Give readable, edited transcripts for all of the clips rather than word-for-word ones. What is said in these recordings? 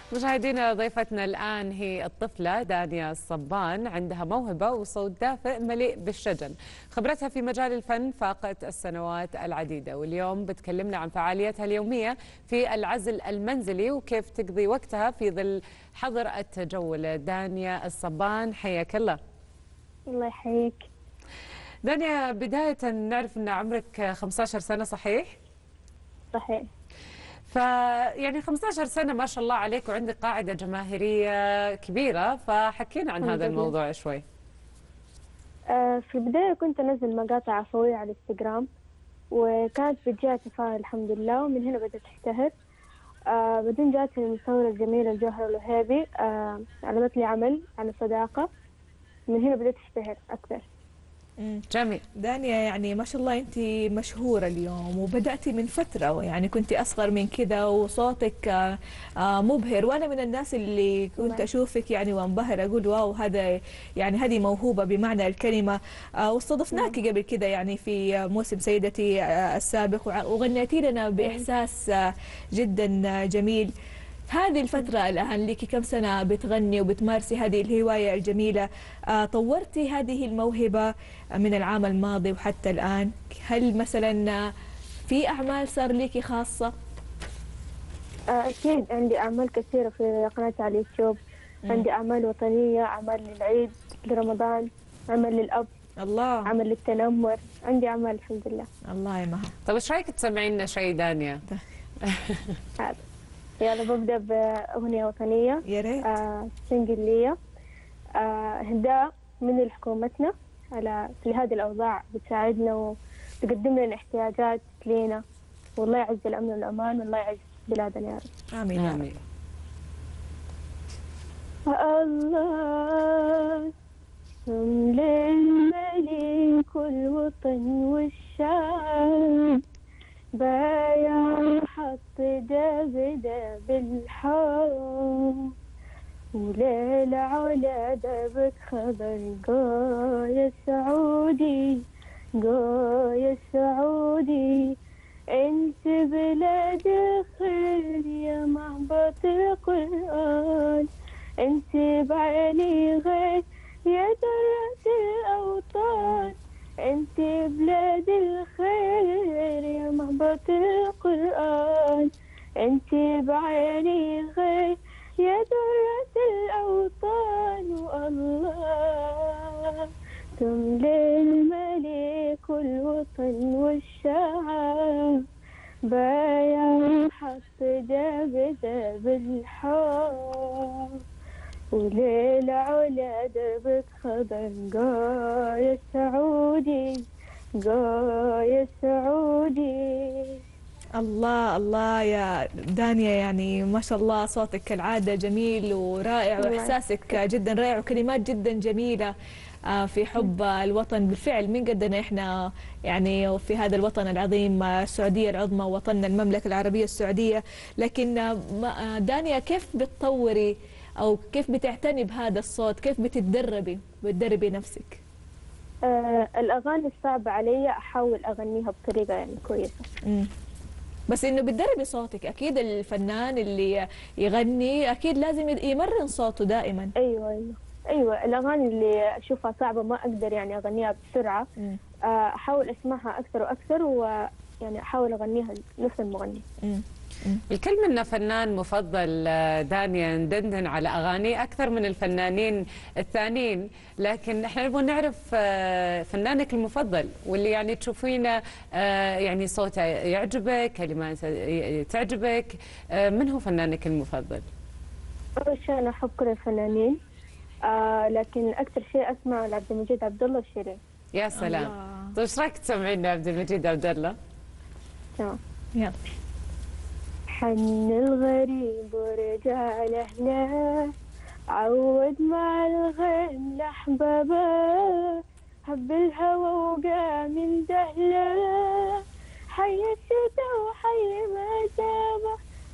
مشاهدينا، ضيفتنا الآن هي الطفلة دانيا الصبان. عندها موهبة وصوت دافئ مليء بالشجن. خبرتها في مجال الفن فاقت السنوات العديدة، واليوم بتكلمنا عن فعاليتها اليومية في العزل المنزلي وكيف تقضي وقتها في ظل حظر التجول. دانيا الصبان، حياك الله. الله يحييك. دانيا، بداية نعرف أن عمرك 15 سنة، صحيح؟ صحيح. فيعني 15 سنة ما شاء الله عليك، وعندك قاعدة جماهيرية كبيرة، فحكينا عن الحمد هذا لله. الموضوع شوي. في البداية كنت أنزل مقاطع عفوية على الانستغرام، وكانت بتجيها تفاعل الحمد لله، ومن هنا بدأت أشتهر. بعدين جاتني المصورة الجميلة الجوهرة الوهيبي، عرضت لي عمل عن الصداقة، من هنا بدأت أشتهر أكثر. جميل. دانيا، يعني ما شاء الله انت مشهورة اليوم، وبدأتي من فترة، يعني كنت أصغر من كذا وصوتك مبهر، وأنا من الناس اللي كنت أشوفك يعني وانبهر، أقول واو، هذا يعني هذه موهوبة بمعنى الكلمة. واستضفناكي قبل كذا يعني في موسم سيدتي السابق، وغنيتي لنا بإحساس جدا جميل. هذه الفترة الآن لك كم سنة بتغني وبتمارسي هذه الهواية الجميلة؟ طورتي هذه الموهبة من العام الماضي وحتى الآن؟ هل مثلا في أعمال صار لك خاصة؟ أكيد عندي أعمال كثيرة في قناتي على اليوتيوب. عندي أعمال وطنية، أعمال للعيد، لرمضان، عمل للأب، الله، عمل للتنمر. عندي أعمال الحمد لله. الله يا مها. طيب ايش رايك تسمعين لنا شيء دانيا؟ هذا يلا ببدأ بأغنية وطنية. يا ريت. سنجل ليا، إهداء من حكومتنا في هذه الأوضاع، بتساعدنا وتقدم لنا احتياجات لينا، والله يعز الأمن والأمان، والله يعز بلادنا يا رب. آمين يا آمين. الله للملك والوطن والشعب، بايع حط دبدب الحرب، وليل على دربك خضر قاية سعودي، قاية سعودي. انت بلاد الخير يا معبط القرآن، انت بعيني غير يا درة الأوطان، انت بلاد الخير يا معبط القرآن، انت بعيني غير يا درة الأوطان. والله تملي الملك والوطن والشعب، بايع حط دبدب الحرب، وليل على دربك خضر قاية سعودي، قاية سعودي. الله الله يا دانيا، يعني ما شاء الله صوتك كالعادة جميل ورائع، وإحساسك جدا رائع، وكلمات جدا جميلة في حب الوطن. بالفعل من قدنا إحنا يعني في هذا الوطن العظيم، السعودية العظمى، وطننا المملكة العربية السعودية. لكن دانيا، كيف بتطوري أو كيف بتعتني بهذا الصوت؟ كيف بتدربي نفسك؟ الأغاني الصعبة علي أحاول أغنيها بطريقة يعني كويسة. بس انه بتدربي صوتك، اكيد الفنان اللي يغني اكيد لازم يمرن صوته دائما. ايوه الاغاني اللي اشوفها صعبه ما اقدر يعني اغنيها بسرعه، احاول اسمعها اكثر واكثر، ويعني احاول اغنيها نفس المغني. الكل منا فنان مفضل دانيا، ندندن على أغاني أكثر من الفنانين الثانيين، لكن احنا نبغى نعرف فنانك المفضل، واللي يعني تشوفينه يعني صوته يعجبك، كلماته تعجبك. من هو فنانك المفضل؟ أول شيء أنا أحب كل الفنانين، لكن أكثر شيء أسمع لعبد المجيد عبد الله وشيرين. يا سلام. طيب ايش رايك تسمعين عبد المجيد عبد الله؟ تمام. يلا. حن الغريب ورجع لأهله، عود مع الغيم لأحبابه، حب الهوى وقام من دهله، حي الشتا وحي ما جابه،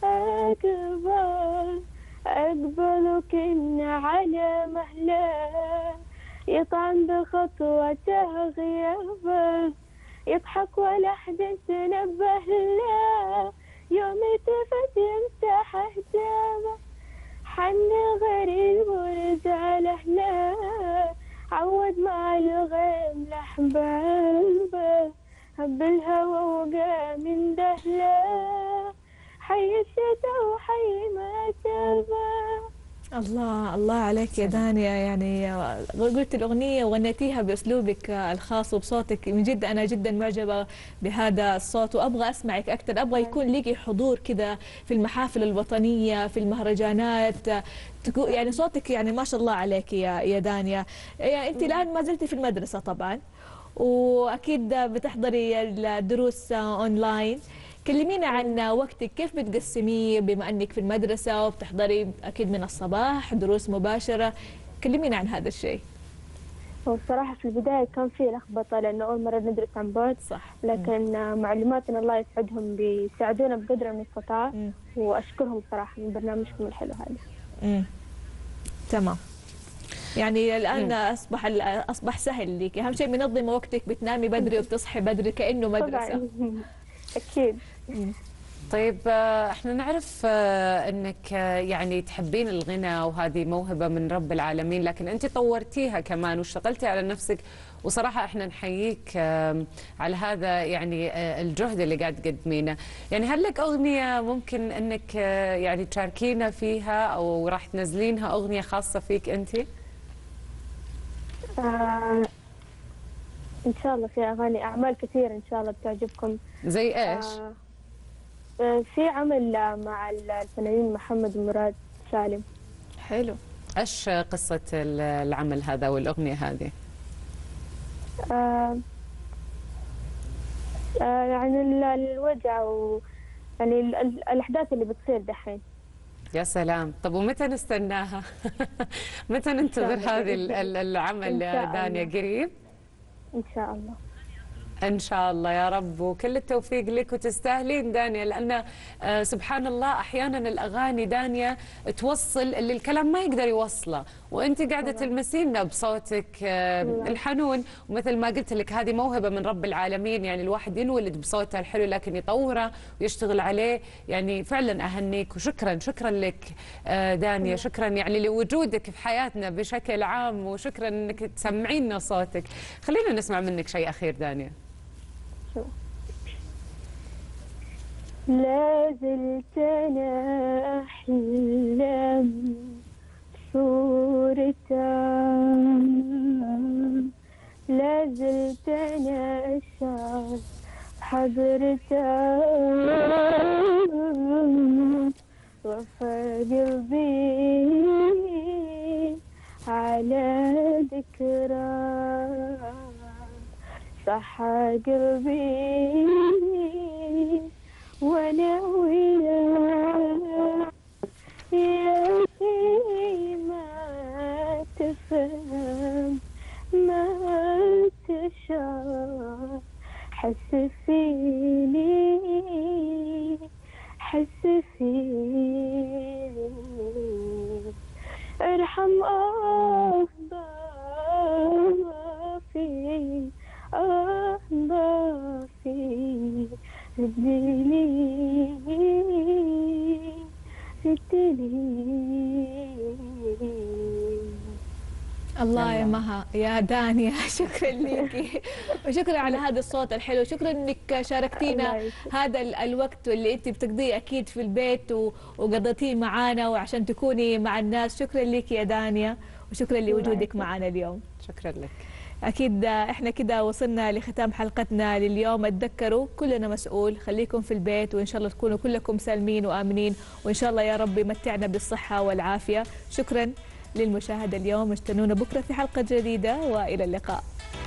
أقبل كنا على مهله، يطعن بخطوته غيابه، يضحك ولا حد تنبه له، يوم التفت يمسح حجابه، عني غريب ورجع لهنا، عود مع الغيم لحبابه، هب الهوى وقع من دهله، حي الشتا وحي ما تبى. الله الله عليك يا دانيا، يعني قلت الأغنية وغنيتيها بأسلوبك الخاص وبصوتك، من جد أنا جدا معجبة بهذا الصوت وأبغى أسمعك أكثر، أبغى يكون ليكي حضور كذا في المحافل الوطنية في المهرجانات، يعني صوتك يعني ما شاء الله عليك يا دانيا. يعني أنت الآن ما زلتي في المدرسة طبعا، وأكيد بتحضري الدروس أونلاين. كلمينا عن وقتك، كيف بتقسميه بما أنك في المدرسة وبتحضري أكيد من الصباح دروس مباشرة؟ كلمينا عن هذا الشيء. هو الصراحة في البداية كان في لخبطة لأنه أول مرة ندرس عن بعد، صح. لكن معلماتنا الله يسعدهم بيساعدونا بقدر المستطاع، وأشكرهم صراحة من برنامجكم الحلو هذا. تمام. يعني الآن أصبح سهل لك، أهم شيء منظمة وقتك، بتنامي بدري وبتصحي بدري كأنه مدرسة. طبعا. أكيد. طيب احنا نعرف انك يعني تحبين الغنى وهذه موهبة من رب العالمين، لكن انت طورتيها كمان واشتغلتي على نفسك، وصراحة احنا نحييك على هذا يعني الجهد اللي قاعد تقدمينه. يعني هل لك اغنية ممكن انك يعني تشاركينا فيها او راح تنزلينها اغنية خاصة فيك انت؟ إن شاء الله في أغاني أعمال كثيرة إن شاء الله بتعجبكم. زي إيش؟ في عمل مع الفنانين محمد ومراد سالم. حلو. إيش قصة العمل هذا والأغنية هذه؟ يعني الوجع يعني الأحداث اللي بتصير دحين. يا سلام. طب ومتى نستناها؟ متى ننتظر هذه العمل يا دانيا؟ قريب؟ إن شاء الله. إن شاء الله يا رب، وكل التوفيق لك، وتستاهلين دانيا، لأن سبحان الله أحيانا الأغاني دانيا توصل اللي الكلام ما يقدر يوصله، وأنت قاعدة تلمسينا بصوتك الحنون، ومثل ما قلت لك هذه موهبة من رب العالمين، يعني الواحد ينولد بصوته الحلو لكن يطوره ويشتغل عليه. يعني فعلا أهنيك وشكرا شكرا لك دانيا، شكرا يعني لوجودك في حياتنا بشكل عام، وشكرا أنك تسمعينا صوتك. خلينا نسمع منك شيء أخير دانيا. لا زلت أنا أحلم صورتك، لا زلت أنا أشعر حضرتك، وفى قلبي على ذكراك، صحى قلبي وانا وياك، يا شي ما تفهم ما تشعر، حس فيني حس فيني، ارحم ضعفي ضعفي، ردني الله يا مها يا دانيا، شكرا لك وشكرا على هذا الصوت الحلو، شكرا انك شاركتينا هذا الوقت اللي انت بتقضيه اكيد في البيت وقضيتيه معانا وعشان تكوني مع الناس. شكرا لك يا دانيا وشكرا لوجودك معنا اليوم. شكرا لك. أكيد إحنا كده وصلنا لختام حلقتنا لليوم. اتذكروا كلنا مسؤول، خليكم في البيت وإن شاء الله تكونوا كلكم سالمين وآمنين، وإن شاء الله يا رب يمتعنا بالصحة والعافية. شكرا للمشاهدة اليوم، استنونا بكرة في حلقة جديدة وإلى اللقاء.